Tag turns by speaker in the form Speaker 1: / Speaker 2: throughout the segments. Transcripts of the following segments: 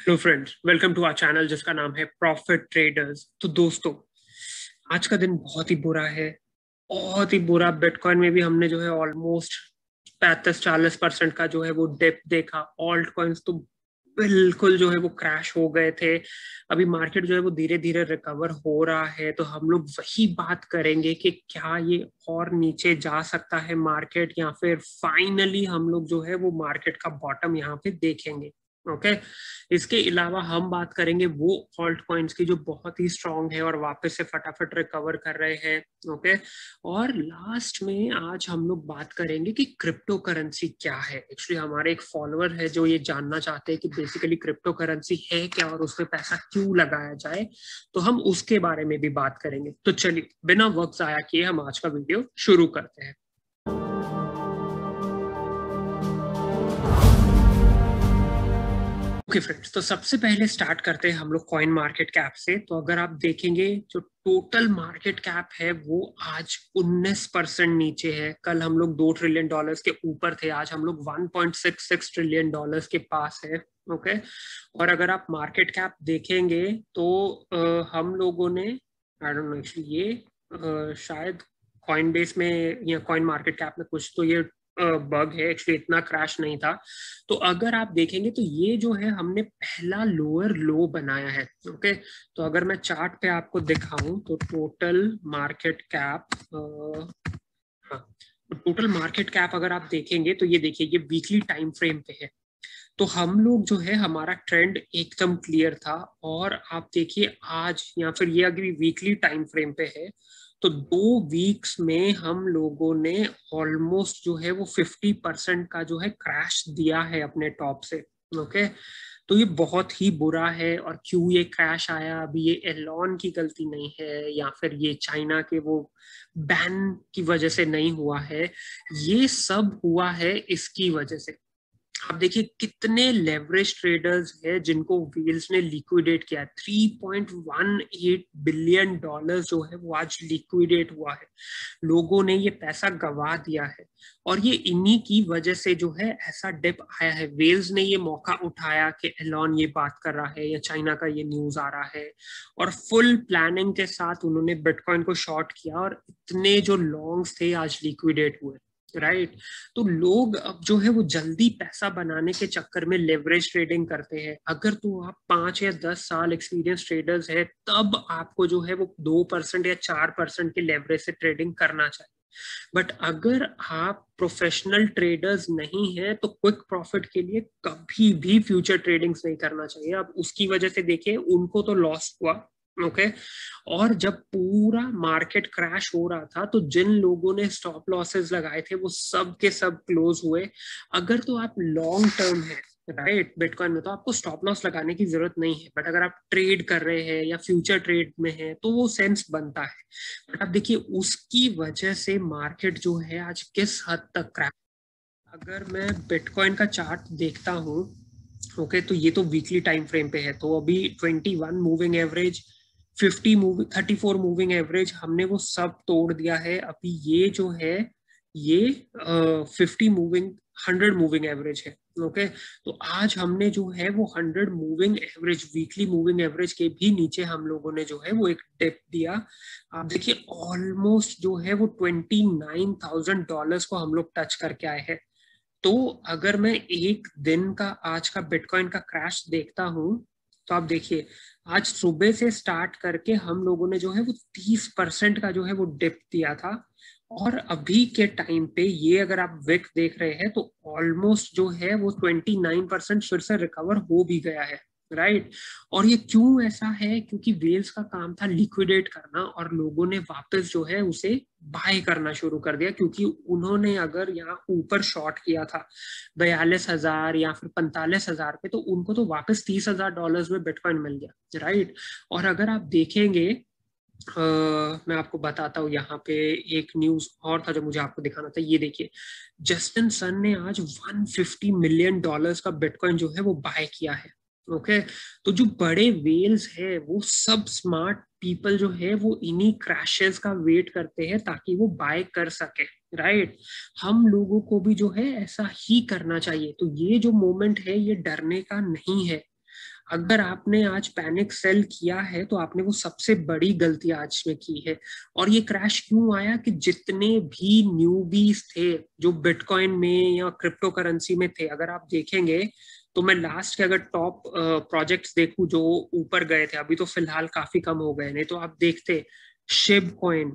Speaker 1: Hello friends, welcome to our channel जिसका नाम है प्रॉफिट ट्रेडर्स। तो दोस्तों, आज का दिन बहुत ही बुरा है, बहुत ही बुरा। बिटकॉइन में भी हमने जो है ऑलमोस्ट 35-40% का जो है वो डिप देखा। ऑल्ट कॉइन्स तो बिल्कुल जो है वो क्रैश हो गए थे। अभी मार्केट जो है वो धीरे धीरे रिकवर हो रहा है, तो हम लोग वही बात करेंगे कि क्या ये और नीचे जा सकता है मार्केट, या फिर फाइनली हम लोग जो है वो मार्केट का बॉटम यहाँ पे देखेंगे। ओके। इसके अलावा हम बात करेंगे वो ऑल्ट कॉइन्स की जो बहुत ही स्ट्रांग है और वापस से फटाफट रिकवर कर रहे हैं। ओके। और लास्ट में आज हम लोग बात करेंगे कि क्रिप्टो करेंसी क्या है। एक्चुअली हमारे एक फॉलोअर है जो ये जानना चाहते हैं कि बेसिकली क्रिप्टो करेंसी है क्या और उसमें पैसा क्यों लगाया जाए, तो हम उसके बारे में भी बात करेंगे। तो चलिए बिना वक्त जाया किए हम आज का वीडियो शुरू करते हैं। ओके फ्रेंड्स, तो सबसे पहले स्टार्ट करते हैं हम लोग कॉइन मार्केट कैप से। तो अगर आप देखेंगे जो टोटल मार्केट कैप है वो आज 19% नीचे है। कल हम लोग $2 ट्रिलियन के ऊपर थे, आज हम लोग $1.66 ट्रिलियन के पास है। ओके। और अगर आप मार्केट कैप देखेंगे तो हम लोगों ने, आई डोंट नो एक्चुअली ये शायद कॉइन बेस में या कॉइन मार्केट कैप में कुछ तो ये बग है। एक्चुअली इतना क्रैश नहीं था। तो अगर आप देखेंगे तो ये जो है हमने पहला लोअर लो बनाया है। ओके। तो अगर मैं चार्ट पे आपको दिखाऊं तो टोटल मार्केट कैप, हाँ, तो टोटल मार्केट कैप अगर आप देखेंगे तो ये देखिए, ये वीकली टाइम फ्रेम पे है। तो हम लोग जो है हमारा ट्रेंड एकदम क्लियर था। और आप देखिए आज या फिर ये अभी वीकली टाइम फ्रेम पे है, तो 2 वीक्स में हम लोगों ने ऑलमोस्ट जो है वो 50% का जो है क्रैश दिया है अपने टॉप से। ओके। तो ये बहुत ही बुरा है। और क्यों ये क्रैश आया, अभी ये एलॉन की गलती नहीं है या फिर ये चाइना के वो बैन की वजह से नहीं हुआ है, ये सब हुआ है इसकी वजह से। आप देखिए कितने लेवरेज ट्रेडर्स हैं जिनको व्हील्स ने लिक्विडेट किया। $3.18 बिलियन जो है वो आज लिक्विडेट हुआ है। लोगों ने ये पैसा गवा दिया है। और ये इन्हीं की वजह से जो है ऐसा डिप आया है। वेल्स ने ये मौका उठाया कि एलॉन ये बात कर रहा है या चाइना का ये न्यूज आ रहा है, और फुल प्लानिंग के साथ उन्होंने बिटकॉइन को शॉर्ट किया और इतने जो लॉन्ग्स थे आज लिक्विडेट हुए। राइट। तो लोग अब जो है वो जल्दी पैसा बनाने के चक्कर में लेवरेज ट्रेडिंग करते हैं। अगर तो आप 5 या 10 साल एक्सपीरियंस ट्रेडर्स है तब आपको जो है वो 2% या 4% के लेवरेज से ट्रेडिंग करना चाहिए। बट अगर आप प्रोफेशनल ट्रेडर्स नहीं है तो क्विक प्रॉफिट के लिए कभी भी फ्यूचर ट्रेडिंग्स नहीं करना चाहिए। अब उसकी वजह से देखिए उनको तो लॉस हुआ। ओके। और जब पूरा मार्केट क्रैश हो रहा था तो जिन लोगों ने स्टॉप लॉसेस लगाए थे वो सब के सब क्लोज हुए। अगर तो आप लॉन्ग टर्म है, राइट, बिटकॉइन में तो आपको स्टॉप लॉस लगाने की जरूरत नहीं है। बट अगर आप ट्रेड कर रहे हैं या फ्यूचर ट्रेड में है तो वो सेंस बनता है। बट आप देखिए उसकी वजह से मार्केट जो है आज किस हद तक क्रैश। अगर मैं बिटकॉइन का चार्ट देखता हूँ, ओके, तो ये तो वीकली टाइम फ्रेम पे है। तो अभी 21 मूविंग एवरेज, 34 मूविंग एवरेज हमने वो सब तोड़ दिया है। अभी ये जो है ये 50 मूविंग, 100 मूविंग एवरेज है। ओके। तो आज हमने जो है वो 100 moving average, weekly moving average के भी नीचे हम लोगों ने जो है वो एक डिप दिया। आप देखिए ऑलमोस्ट जो है वो $29,000 को हम लोग टच करके आए हैं। तो अगर मैं एक दिन का आज का बिटकॉइन का क्रैश देखता हूं, तो आप देखिए आज सुबह से स्टार्ट करके हम लोगों ने जो है वो 30% का जो है वो डिप दिया था। और अभी के टाइम पे ये अगर आप विक देख रहे हैं तो ऑलमोस्ट जो है वो 29% फिर से रिकवर हो भी गया है। राइट। और ये क्यों ऐसा है, क्योंकि वेल्स का काम था लिक्विडेट करना और लोगों ने वापस जो है उसे बाय करना शुरू कर दिया। क्योंकि उन्होंने अगर यहाँ ऊपर शॉर्ट किया था 42,000 या फिर 45,000 पे, तो उनको तो वापस $30,000 में बिटकॉइन मिल गया। राइट। और अगर आप देखेंगे, मैं आपको बताता हूँ यहाँ पे एक न्यूज और था जो मुझे आपको दिखाना था। ये देखिए, जस्टिन सन ने आज $150 मिलियन का बिटकॉइन जो है वो बाय किया है। ओके। तो जो बड़े वेल्स है वो सब स्मार्ट पीपल जो है वो इन्हीं क्रैशेस का वेट करते हैं ताकि वो बाय कर सके। राइट। हम लोगों को भी जो है ऐसा ही करना चाहिए। तो ये जो मोमेंट है ये डरने का नहीं है। अगर आपने आज पैनिक सेल किया है तो आपने वो सबसे बड़ी गलती आज में की है। और ये क्रैश क्यों आया कि जितने भी न्यूबीज थे जो बिटकॉइन में या क्रिप्टो करेंसी में थे, अगर आप देखेंगे तो मैं लास्ट के अगर टॉप प्रोजेक्ट्स देखूं जो ऊपर गए थे, अभी तो फिलहाल काफी कम हो गए, नहीं तो आप देखते शिब कॉइन,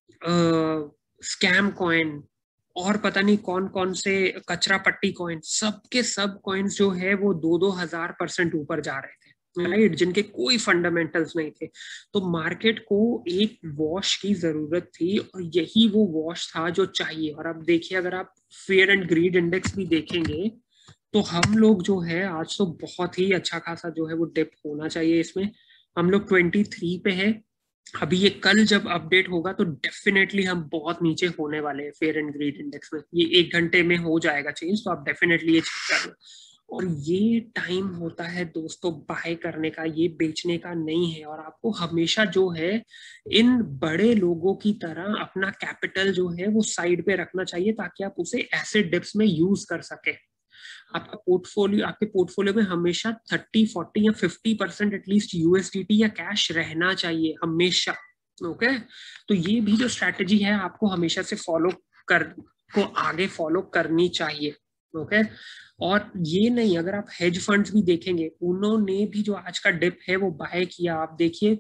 Speaker 1: स्कैम कॉइन और पता नहीं कौन कौन से कचरा पट्टी कॉइन, सबके सब कॉइन्स जो है वो 2-2 हजार% ऊपर जा रहे थे, राइट, जिनके कोई फंडामेंटल्स नहीं थे। तो मार्केट को एक वॉश की जरूरत थी और यही वो वॉश था जो चाहिए। और अब देखिए, अगर आप फेयर एंड ग्रीड इंडेक्स भी देखेंगे तो हम लोग जो है आज तो बहुत ही अच्छा खासा जो है वो डिप होना चाहिए इसमें। हम लोग 23 पे है अभी। ये कल जब अपडेट होगा तो डेफिनेटली हम बहुत नीचे होने वाले हैं फेयर एंड ग्रीड इंडेक्स में। ये 1 घंटे में हो जाएगा चेंज, तो आप डेफिनेटली ये चेक कर लो। और ये टाइम होता है दोस्तों बाय करने का, ये बेचने का नहीं है। और आपको हमेशा जो है इन बड़े लोगों की तरह अपना कैपिटल जो है वो साइड पे रखना चाहिए, ताकि आप उसे ऐसे डिप्स में यूज कर सके। आपका पोर्टफोलियो, आपके पोर्टफोलियो में हमेशा 30-40 या 50% एटलीस्ट यूएसडीटी या कैश रहना चाहिए हमेशा। ओके, तो ये भी जो स्ट्रैटेजी है आपको हमेशा से फॉलो कर को आगे फॉलो करनी चाहिए। ओके, और ये नहीं, अगर आप हेज फंड्स भी देखेंगे उन्होंने भी जो आज का डिप है वो बाय किया। आप देखिए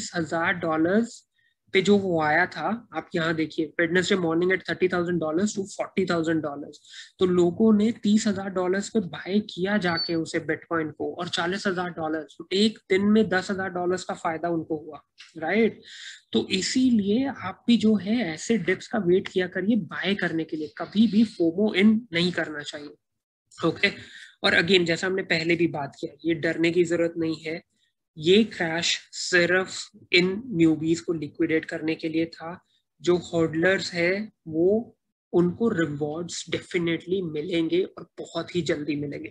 Speaker 1: $30,000 पे जो वो आया था, आप यहाँ देखिए वेडनेसडे मॉर्निंग एट $30,000 टू $40,000। तो लोगों ने $30,000 पे बाय किया जाके उसे बिटकॉइन को, और $40,000 एक दिन में $10,000 का फायदा उनको हुआ, राइट। तो इसीलिए आप भी जो है ऐसे डिप्स का वेट किया करिए बाय करने के लिए, कभी भी फोमो इन नहीं करना चाहिए। ओके, और अगेन जैसा हमने पहले भी बात किया, ये डरने की जरूरत नहीं है। ये क्रैश सिर्फ इन न्यूबीज को लिक्विडेट करने के लिए था। जो होल्डर्स है वो, उनको रिवॉर्ड्स डेफिनेटली मिलेंगे और बहुत ही जल्दी मिलेंगे।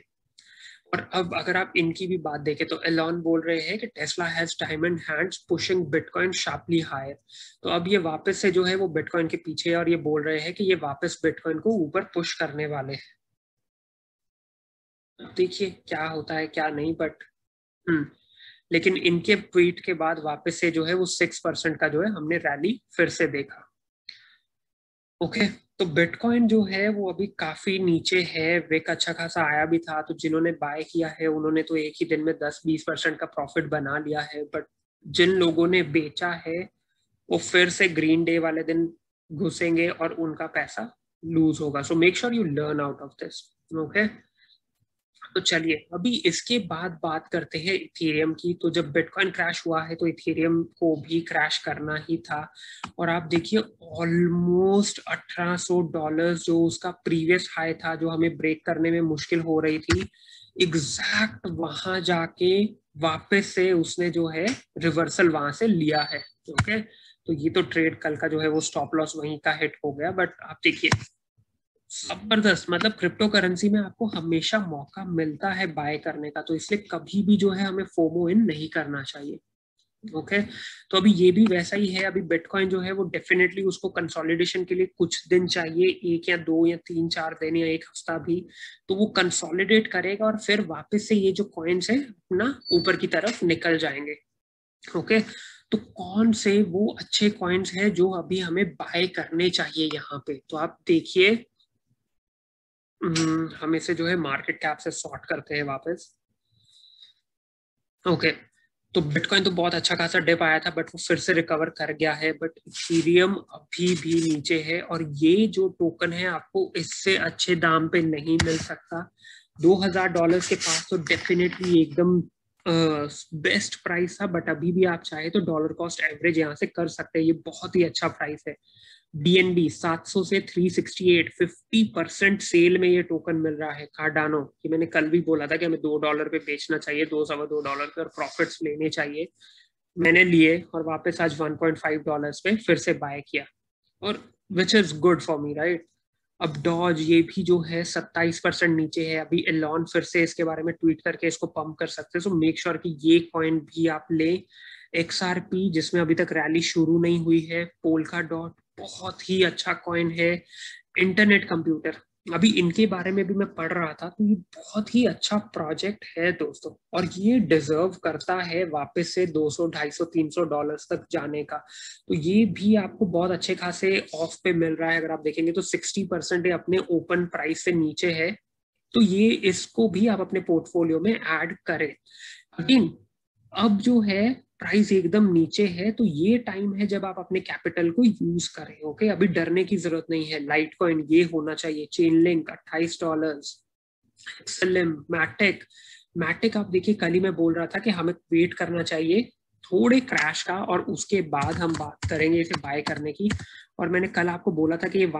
Speaker 1: और अब अगर आप इनकी भी बात देखें तो एलॉन बोल रहे हैं कि Tesla has time in hands pushing bitcoin sharply higher. तो अब ये वापस से जो है वो बिटकॉइन के पीछे है और ये बोल रहे हैं कि ये वापस बिटकॉइन को ऊपर पुश करने वाले हैं। देखिए क्या होता है क्या नहीं, बट लेकिन इनके ट्वीट के बाद वापस से जो है वो 6% का जो है हमने रैली फिर से देखा। ओके, तो बिटकॉइन जो है वो अभी काफी नीचे है, विक अच्छा खासा आया भी था, तो जिन्होंने बाय किया है उन्होंने तो एक ही दिन में 10-20% का प्रॉफिट बना लिया है। बट जिन लोगों ने बेचा है वो फिर से ग्रीन डे वाले दिन घुसेंगे और उनका पैसा लूज होगा। So make sure you learn out of this. Okay, तो चलिए अभी इसके बाद बात करते हैं इथेरियम की। तो जब बिटकॉइन क्रैश हुआ है तो इथेरियम को भी क्रैश करना ही था। और आप देखिए ऑलमोस्ट $1,800 जो उसका प्रीवियस हाई था, जो हमें ब्रेक करने में मुश्किल हो रही थी, एग्जैक्ट वहां जाके वापस से उसने जो है रिवर्सल वहां से लिया है। ओके, तो ये तो ट्रेड कल का जो है वो स्टॉप लॉस वहीं का हिट हो गया। बट आप देखिए जबरदस्त, मतलब क्रिप्टो करेंसी में आपको हमेशा मौका मिलता है बाय करने का, तो इसलिए कभी भी जो है हमें फोमो इन नहीं करना चाहिए। ओके, तो अभी ये भी वैसा ही है। अभी बिटकॉइन जो है वो डेफिनेटली उसको कंसोलिडेशन के लिए कुछ दिन चाहिए, 1 या 2 या 3-4 दिन या 1 हफ्ता भी। तो वो कंसोलिडेट करेगा और फिर वापस से ये जो कॉइन्स है अपना ऊपर की तरफ निकल जाएंगे। ओके, तो कौन से वो अच्छे कॉइन्स है जो अभी हमें बाय करने चाहिए यहाँ पे, तो आप देखिए हम इसे जो है मार्केट कैप से सॉर्ट करते हैं वापस। ओके, तो बिटकॉइन तो बहुत अच्छा खासा डिप आया था बट वो फिर से रिकवर कर गया है। बट इथेरियम अभी भी नीचे है और ये जो टोकन है आपको इससे अच्छे दाम पे नहीं मिल सकता। $2,000 के पास तो डेफिनेटली एकदम बेस्ट प्राइस था। बट अभी भी आप चाहे तो डॉलर कॉस्ट एवरेज यहाँ से कर सकते हैं, ये बहुत ही अच्छा प्राइस है। BNB 700 से 368, 50% सेल में ये टोकन मिल रहा है। कार्डानो, कि मैंने कल भी बोला था कि हमें $2 पे बेचना चाहिए, $2-2.25 पे, और प्रॉफिट्स लेने चाहिए। मैंने लिए और वापस आज $1.5 पे फिर से बाय किया, और which is good for me, right. अब डॉज ये भी जो है 27% नीचे है। अभी एलॉन फिर से इसके बारे में ट्वीट करके इसको पंप कर सकते हैं। सो मेक श्योर कि ये कॉइन भी आप ले। XRP जिसमें अभी तक रैली शुरू नहीं हुई है। पोल्का डॉट बहुत ही अच्छा कॉइन है। इंटरनेट कंप्यूटर, अभी इनके बारे में भी मैं पढ़ रहा था, तो ये बहुत ही अच्छा प्रोजेक्ट है दोस्तों, और ये डिजर्व करता है वापस से 200 250 $300 तक जाने का। तो ये भी आपको बहुत अच्छे खासे ऑफ पे मिल रहा है। अगर आप देखेंगे तो 60% अपने ओपन प्राइस से नीचे है। तो ये इसको भी आप अपने पोर्टफोलियो में ऐड करें। अगेन, अब जो है प्राइस एकदम नीचे है, तो ये टाइम है जब आप अपने कैपिटल को यूज करें। ओके, अभी डरने की जरूरत नहीं है। लाइट कॉइन ये होना चाहिए, Chainlink $28, XLM, Matic. Matic आप देखिए, कल ही मैं बोल रहा था कि हमें वेट करना चाहिए थोड़े क्रैश का, और उसके बाद हम बात करेंगे इसे बाय करने की। और मैंने कल आपको बोला था कि ये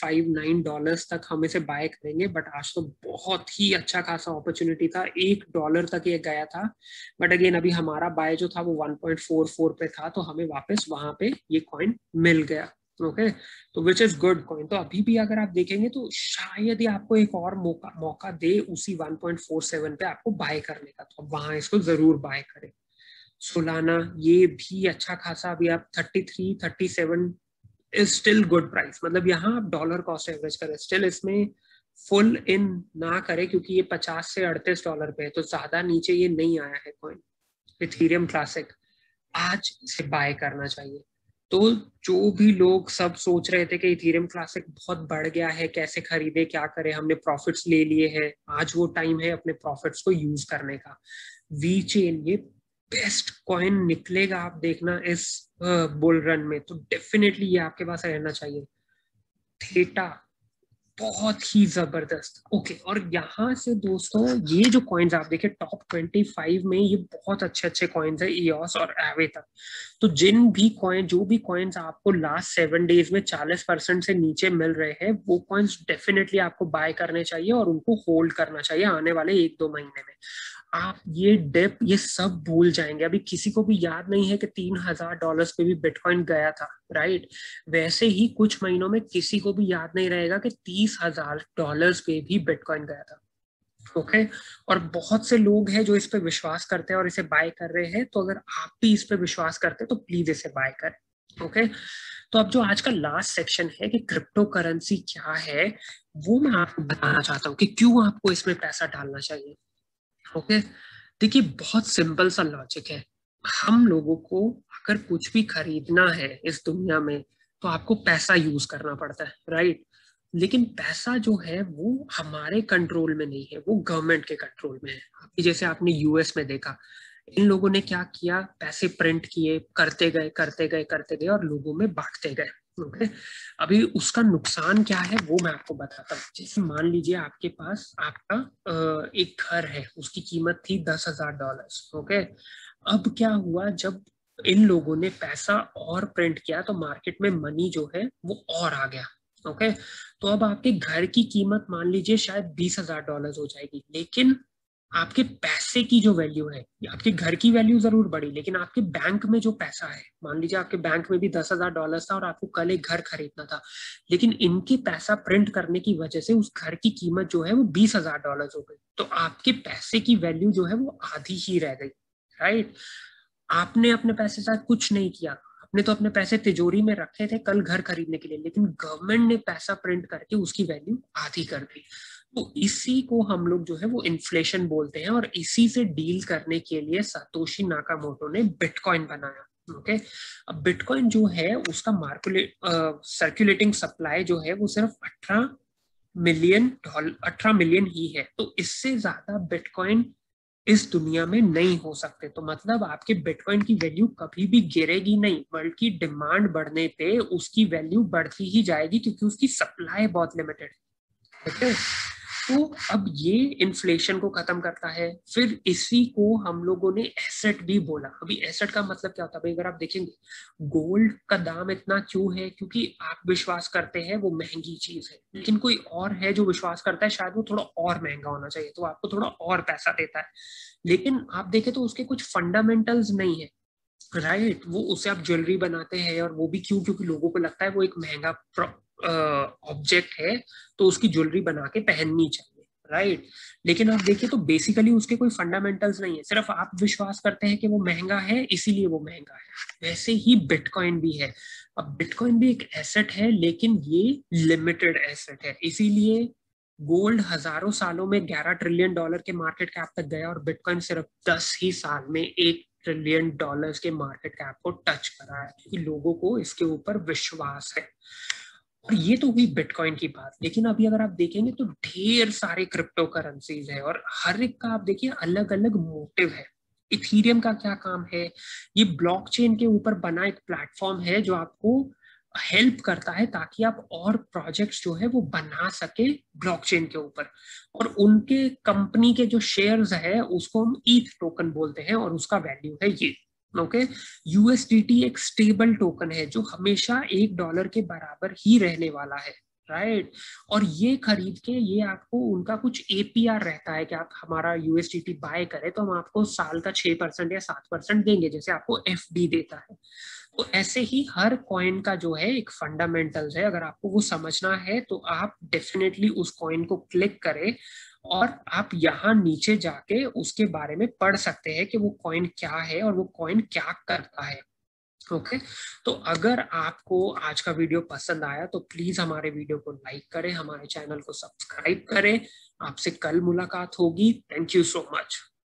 Speaker 1: $1.59 तक हम इसे बाय करेंगे, बट आज तो बहुत ही अच्छा खासा अपॉर्चुनिटी था, $1 तक ये गया था। बट अगेन अभी हमारा बाय जो था वो 1.44 पे था, तो हमें वापस वहां पे ये कॉइन मिल गया। ओके, तो विच इज गुड कॉइन। तो अभी भी अगर आप देखेंगे तो शायद ही आपको एक और मौका दे उसी 1.47 पे आपको बाय करने का, तो वहां इसको जरूर बाय करें। सोलाना ये भी अच्छा खासा, अभी आप 33 37 इज स्टिल गुड प्राइस। मतलब यहाँ आप डॉलर कॉस्ट एवरेज करें, स्टिल इसमें फुल इन ना करें, क्योंकि ये 50 से $38 पे है, तो ज्यादा नीचे ये नहीं आया है कॉइन। इथीरियम क्लासिक आज इसे बाय करना चाहिए। तो जो भी लोग सब सोच रहे थे कि इथेरियम क्लासिक बहुत बढ़ गया है, कैसे खरीदे क्या करें, हमने प्रॉफिट्स ले लिए हैं, आज वो टाइम है अपने प्रॉफिट्स को यूज करने का। वी चेन ये बेस्ट कॉइन निकलेगा, आप देखना इस बुल रन में, तो डेफिनेटली ये आपके पास रहना चाहिए। थेटा बहुत ही जबरदस्त। ओके, और यहाँ से दोस्तों ये जो कॉइन्स आप देखें टॉप 25 में, ये बहुत अच्छे अच्छे कॉइन्स है ईओस और एवे तक। तो जिन भी कॉइन जो भी कॉइन्स आपको लास्ट 7 डेज में 40% से नीचे मिल रहे हैं, वो कॉइन्स डेफिनेटली आपको बाय करने चाहिए और उनको होल्ड करना चाहिए आने वाले 1-2 महीने में। आप ये डिप ये सब भूल जाएंगे। अभी किसी को भी याद नहीं है कि $3000 पे भी बिटकॉइन गया था, राइट? वैसे ही कुछ महीनों में किसी को भी याद नहीं रहेगा कि $30,000 पे भी बिटकॉइन गया था। ओके, और बहुत से लोग हैं जो इस पे विश्वास करते हैं और इसे बाय कर रहे हैं। तो अगर आप भी इस पे विश्वास करते हैं तो प्लीज इसे बाय करें। ओके, तो अब जो आज का लास्ट सेक्शन है कि क्रिप्टो करेंसी क्या है, वो मैं आपको बताना चाहता हूँ कि क्यों आपको इसमें पैसा डालना चाहिए। ओके, देखिए बहुत सिंपल सा लॉजिक है। हम लोगों को अगर कुछ भी खरीदना है इस दुनिया में, तो आपको पैसा यूज करना पड़ता है, राइट? लेकिन पैसा जो है वो हमारे कंट्रोल में नहीं है, वो गवर्नमेंट के कंट्रोल में है। अभी जैसे आपने यूएस में देखा, इन लोगों ने क्या किया, पैसे प्रिंट किए, करते गए करते गए करते गए और लोगों में बांटते गए। ओके, अभी उसका नुकसान क्या है वो मैं आपको बताता हूँ। जैसे मान लीजिए आपके पास आपका एक घर है, उसकी कीमत थी $10,000। ओके, अब क्या हुआ, जब इन लोगों ने पैसा और प्रिंट किया तो मार्केट में मनी जो है वो और आ गया। ओके, तो अब आपके घर की कीमत मान लीजिए शायद $20,000 हो जाएगी, लेकिन आपके पैसे की जो वैल्यू है, आपके घर की वैल्यू जरूर बढ़ी, लेकिन आपके बैंक में जो पैसा है, मान लीजिए आपके बैंक में भी $10,000 था और आपको कल एक घर खरीदना था, लेकिन इनके पैसा प्रिंट करने की वजह से उस घर की कीमत जो है वो $20,000 हो गई। तो आपके पैसे की वैल्यू जो है वो आधी ही रह गई, राइट? आपने अपने पैसे साथ कुछ नहीं किया, आपने तो अपने पैसे तिजोरी में रखे थे कल घर खरीदने के लिए, लेकिन गवर्नमेंट ने पैसा प्रिंट करके उसकी वैल्यू आधी कर दी। तो इसी को हम लोग जो है वो इन्फ्लेशन बोलते हैं, और इसी से डील करने के लिए सातोशी नाकामोटो ने बिटकॉइन बनाया। ओके, अब बिटकॉइन जो है उसका मार्कुलेट सर्कुलेटिंग सप्लाई जो है वो सिर्फ 18 मिलियन ही है। तो इससे ज्यादा बिटकॉइन इस दुनिया में नहीं हो सकते। तो मतलब आपके बिटकॉइन की वैल्यू कभी भी गिरेगी नहीं, बल्कि डिमांड बढ़ने पे उसकी वैल्यू बढ़ती ही जाएगी, क्योंकि उसकी सप्लाई बहुत लिमिटेड है। ठीक है, तो अब ये इन्फ्लेशन को खत्म करता है। फिर इसी को हम लोगों ने एसेट भी बोला। अभी एसेट का मतलब क्या होता है भाई? अगर आप देखेंगे गोल्ड का दाम इतना क्यों है, क्योंकि आप विश्वास करते हैं वो महंगी चीज है, लेकिन कोई और है जो विश्वास करता है शायद वो थोड़ा और महंगा होना चाहिए, तो आपको थोड़ा और पैसा देता है। लेकिन आप देखें तो उसके कुछ फंडामेंटल्स नहीं है, राइट? वो उससे आप ज्वेलरी बनाते हैं, और वो भी क्यों? क्योंकि लोगों को लगता है वो एक महंगा ऑब्जेक्ट है, तो उसकी ज्वेलरी बना के पहननी चाहिए, राइट? लेकिन आप देखिए तो बेसिकली उसके कोई फंडामेंटल्स नहीं है, सिर्फ आप विश्वास करते हैं कि वो महंगा है इसीलिए वो महंगा है। वैसे ही बिटकॉइन भी है। अब बिटकॉइन भी एक एसेट है, लेकिन ये लिमिटेड एसेट है, इसीलिए गोल्ड हजारों सालों में $11 ट्रिलियन के मार्केट कैप तक गया और बिटकॉइन सिर्फ 10 ही साल में $1 ट्रिलियन के मार्केट कैप को टच करा है, कि लोगों को इसके ऊपर विश्वास है। और ये तो हुई बिटकॉइन की बात, लेकिन अभी अगर आप देखेंगे तो ढेर सारे क्रिप्टो करेंसीज है और हर एक का आप देखिए अलग अलग मोटिव है। इथीरियम का क्या काम है? ये ब्लॉकचेन के ऊपर बना एक प्लेटफॉर्म है जो आपको हेल्प करता है ताकि आप और प्रोजेक्ट्स जो है वो बना सके ब्लॉकचेन के ऊपर। और उनके कंपनी के जो शेयर्स है उसको हम ईथ टोकन बोलते हैं और उसका वैल्यू है ये। ओके, यूएसडीटी एक स्टेबल टोकन है जो हमेशा $1 के बराबर ही रहने वाला है, राइट। और ये खरीद के ये आपको उनका कुछ एपीआर रहता है कि आप हमारा यूएसडीटी बाय करें तो हम आपको साल का 6% या 7% देंगे, जैसे आपको एफडी देता है। तो ऐसे ही हर कॉइन का जो है एक फंडामेंटल्स है, अगर आपको वो समझना है तो आप डेफिनेटली उस कॉइन को क्लिक करें और आप यहाँ नीचे जाके उसके बारे में पढ़ सकते हैं कि वो कॉइन क्या है और वो कॉइन क्या करता है। ओके, तो अगर आपको आज का वीडियो पसंद आया तो प्लीज हमारे वीडियो को लाइक करें, हमारे चैनल को सब्सक्राइब करें। आपसे कल मुलाकात होगी। Thank you so much.